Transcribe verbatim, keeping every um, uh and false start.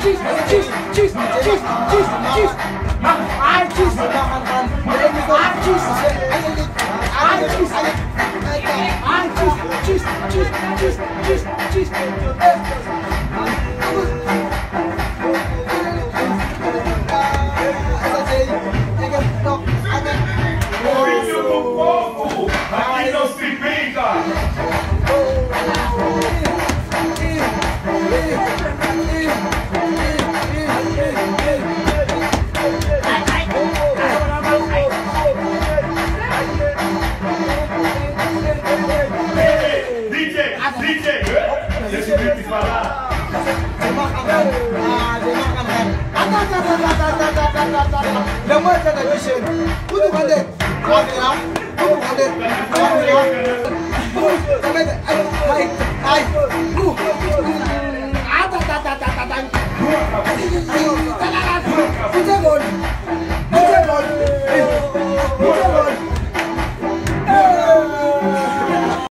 Aqui não se brinca! D J, D J, deixa eu ver te falar. Lemur television, tudo quando é, quadra, tudo quando é, quadra, ai, ai, ai,